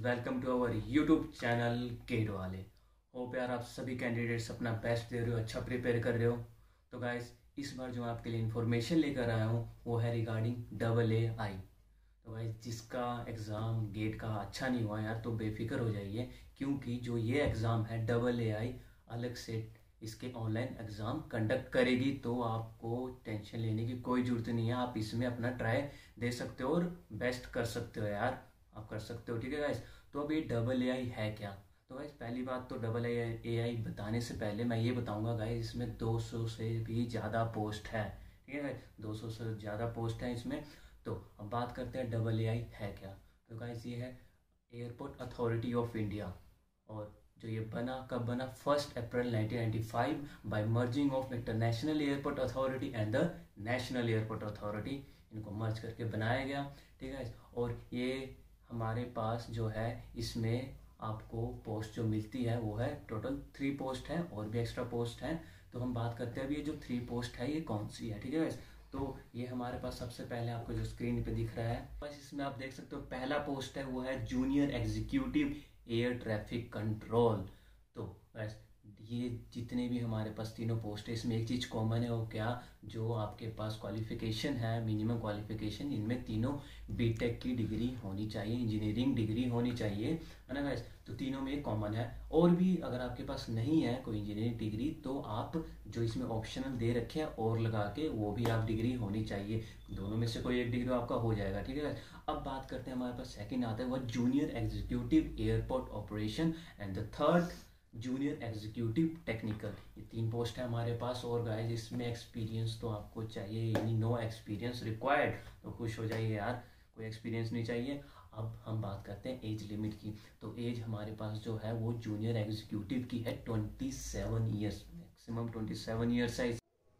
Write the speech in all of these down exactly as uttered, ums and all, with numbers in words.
Welcome to our YouTube channel gate वाले। Hope यार आप सभी कैंडिडेट्स अपना बेस्ट दे रहे हो, अच्छा प्रिपेयर कर रहे हो। तो गाइस इस बार जो आपके लिए इन्फॉर्मेशन लेकर आया हूँ वो है रिगार्डिंग डबल ए आई। तो गाइस जिसका एग्ज़ाम गेट का अच्छा नहीं हुआ यार तो बेफिक्र हो जाइए, क्योंकि जो ये एग्ज़ाम है डबल ए आई अलग से इसके ऑनलाइन एग्ज़ाम कंडक्ट करेगी, तो आपको टेंशन लेने की कोई ज़रूरत नहीं है। आप इसमें अपना ट्राई दे सकते हो और बेस्ट कर सकते हो यार, आप कर सकते हो। ठीक है गाइस, तो अब ये डबल ए आई है क्या? तो गाइस पहली बात तो डबल ए आई बताने से पहले मैं ये बताऊंगा गाइस इसमें दो सौ से भी ज़्यादा पोस्ट है। ठीक है गाइस, दो सौ से ज़्यादा पोस्ट है इसमें। तो अब बात करते हैं डबल ए आई है क्या। तो गाइस ये है एयरपोर्ट अथॉरिटी ऑफ इंडिया, और जो ये बना कब बना, first April nineteen ninety five by merging of international airport authority and the national airport authority. इनको मर्ज करके बनाया गया। ठीक है, और ये हमारे पास जो है इसमें आपको पोस्ट जो मिलती है वो है टोटल थ्री पोस्ट है, और भी एक्स्ट्रा पोस्ट हैं। तो हम बात करते हैं अभी ये जो थ्री पोस्ट है ये कौन सी है। ठीक है, तो ये हमारे पास सबसे पहले आपको जो स्क्रीन पे दिख रहा है बस इसमें आप देख सकते हो पहला पोस्ट है वो है junior executive air traffic control. तो बस ये जितने भी हमारे पास तीनों पोस्ट है इसमें एक चीज़ कॉमन है, वो क्या, जो आपके पास क्वालिफिकेशन है, मिनिमम क्वालिफिकेशन इनमें तीनों बीटेक की डिग्री होनी चाहिए, इंजीनियरिंग डिग्री होनी चाहिए, है ना गाइस। तो तीनों में कॉमन है। और भी अगर आपके पास नहीं है कोई इंजीनियरिंग डिग्री तो आप जो इसमें ऑप्शनल दे रखे हैं और लगा के वो भी आप डिग्री होनी चाहिए, दोनों में से कोई एक डिग्री आपका हो जाएगा। ठीक है, अब बात करते हैं हमारे पास सेकंड आता है वो junior executive airport operation and the third junior executive technical. ये तीन पोस्ट है हमारे पास। और गाइस इसमें एक्सपीरियंस तो आपको चाहिए, यानी नो एक्सपीरियंस रिक्वायर्ड। तो खुश हो जाइए यार, कोई एक्सपीरियंस नहीं चाहिए। अब हम बात करते हैं एज लिमिट की। तो एज हमारे पास जो है वो जूनियर एग्जीक्यूटिव की है twenty seven years, maximum twenty seven years है।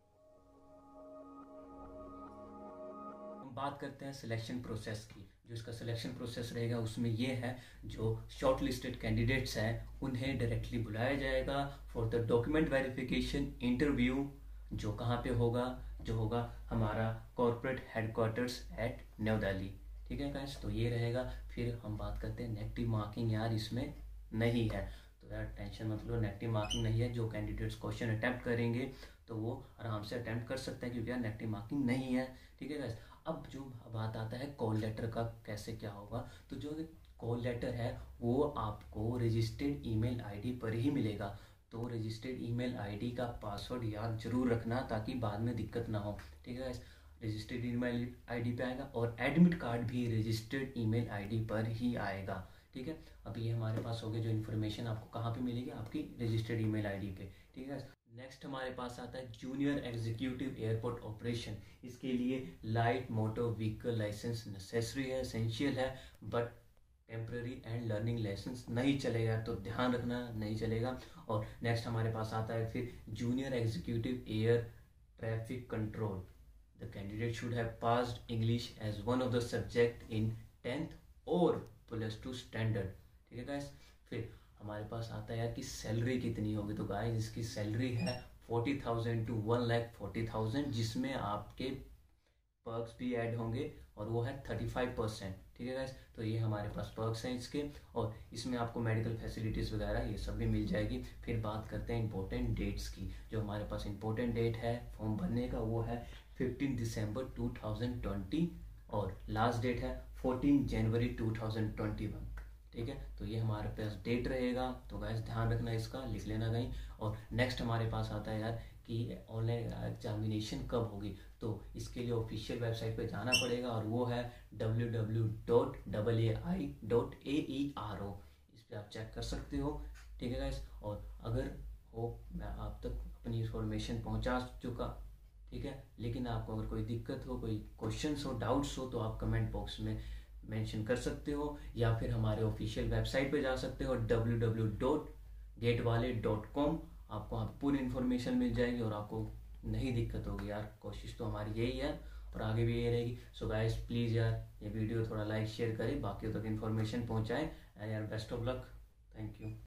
बात करते हैं सिलेक्शन प्रोसेस की। जो इसका सिलेक्शन प्रोसेस रहेगा उसमें ये है, जो शॉर्ट लिस्टेड कैंडिडेट्स हैं उन्हें डायरेक्टली बुलाया जाएगा for the document verification interview, जो कहाँ पे होगा, जो होगा हमारा corporate headquarters at New Delhi. ठीक है गाइस, तो ये रहेगा। फिर हम बात करते हैं नेगेटिव मार्किंग यार इसमें नहीं है, तो यार टेंशन मत लो, नेगेटिव मार्किंग नहीं है। जो कैंडिडेट्स क्वेश्चन अटैम्प्ट करेंगे तो वो आराम से अटैम्प्ट कर सकते हैं, क्योंकि यार नेगेटिव मार्किंग नहीं है। ठीक है गाइस, अब जो बात आता है कॉल लेटर का कैसे क्या होगा। तो जो कॉल लेटर है वो आपको रजिस्टर्ड ईमेल आईडी पर ही मिलेगा। तो रजिस्टर्ड ईमेल आईडी का पासवर्ड याद जरूर रखना ताकि बाद में दिक्कत ना हो। ठीक है, रजिस्टर्ड ईमेल आईडी पे आएगा, और एडमिट कार्ड भी रजिस्टर्ड ईमेल आईडी पर ही आएगा। ठीक है, अब ये हमारे पास हो गया जो इन्फॉर्मेशन आपको कहाँ पे मिलेगी, आपकी रजिस्टर्ड ईमेल आईडी पे। ठीक है, नेक्स्ट हमारे पास आता है जूनियर एग्जीक्यूटिव एयरपोर्ट ऑपरेशन। इसके लिए light motor vehicle licence necessary है, एसेंशियल है, but temporary and learning licence नहीं चलेगा, तो ध्यान रखना नहीं चलेगा। और नेक्स्ट हमारे पास आता है फिर junior executive air traffic control. The candidate should have passed English as one of the subject in tenth और प्लस टू स्टैंडर्ड। ठीक है गाइस, फिर हमारे पास आता है यार कि सैलरी कितनी होगी। तो गाइस इसकी सैलरी है forty thousand to one lakh forty thousand, जिसमें आपके पर्क्स भी ऐड होंगे, और वो है थर्टी फाइव परसेंट। ठीक है गाइस, तो ये हमारे पास पर्क्स हैं इसके, और इसमें आपको मेडिकल फैसिलिटीज़ वगैरह ये सब भी मिल जाएगी। फिर बात करते हैं इंपॉर्टेंट डेट्स की। जो हमारे पास इंपॉर्टेंट डेट है फॉर्म भरने का वो है fifteen December two thousand twenty, और लास्ट डेट है fourteen January two thousand twenty one. ठीक है, तो ये हमारे पास डेट रहेगा। तो गाइस ध्यान रखना इसका, लिख लेना कहीं। और नेक्स्ट हमारे पास आता है यार कि ऑनलाइन एग्जामिनेशन कब होगी। तो इसके लिए ऑफिशियल वेबसाइट पे जाना पड़ेगा, और वो है W W W dot double A I dot A E R O. इस पर आप चेक कर सकते हो। ठीक है गाइस, और अगर हो मैं आप तक अपनी इंफॉर्मेशन पहुंचा चुका, ठीक है, लेकिन आपको अगर कोई दिक्कत हो, कोई क्वेश्चंस हो, डाउट्स हो, तो आप कमेंट बॉक्स में मेंशन कर सकते हो, या फिर हमारे ऑफिशियल वेबसाइट पे जा सकते हो W W W dot gate वाले डॉट कॉम। आपको वहाँ पूरी इन्फॉर्मेशन मिल जाएगी और आपको नहीं दिक्कत होगी यार। कोशिश तो हमारी यही है और आगे भी यही रहेगी। सो गाइस प्लीज़ यार ये वीडियो थोड़ा लाइक शेयर करें, बाकी तक इन्फॉर्मेशन पहुँचाएँ, एंड यार best of luck, thank you.